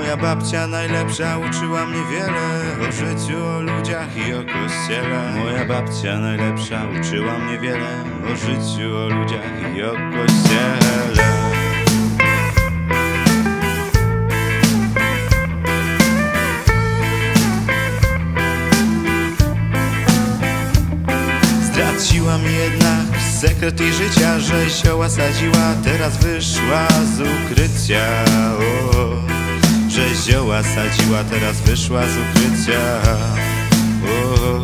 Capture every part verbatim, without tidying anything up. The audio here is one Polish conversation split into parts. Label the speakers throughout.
Speaker 1: Moja babcia najlepsza uczyła mnie wiele o życiu, o ludziach i o kościele. Moja babcia najlepsza uczyła mnie wiele o życiu, o ludziach i o kościele. Zdradziła mi jednak sekret jej życia, że zioła sadziła, teraz wyszła z ukrycia. O, że zioła sadziła, teraz wyszła z ukrycia. O.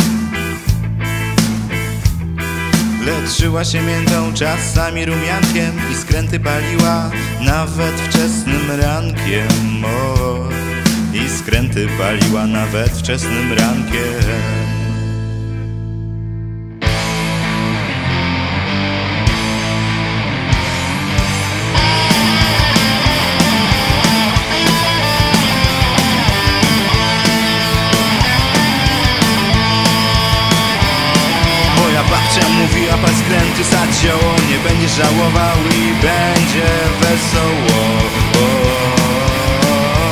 Speaker 1: Leczyła się miętą, czasami rumiankiem i skręty paliła, nawet wczesnym rankiem. O, i skręty paliła nawet wczesnym rankiem. Babcia mówiła, pal skręty, sadź zioło, nie będziesz żałował i będzie wesoło. O, o,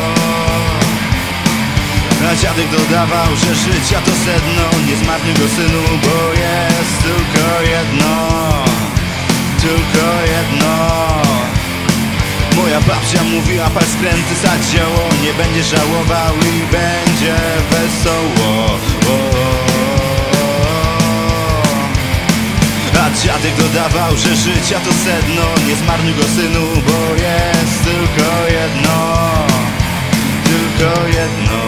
Speaker 1: o. A dziadek dodawał, że życia to sedno, nie zmarnuj go synu, bo jest tylko jedno, tylko jedno. Moja babcia mówiła, pal skręty, sadź zioło, nie będziesz żałował i będzie wesoło. O, o. A dziadek dodawał, że życia to sedno, nie zmarnuj go synu, bo jest tylko jedno, tylko jedno.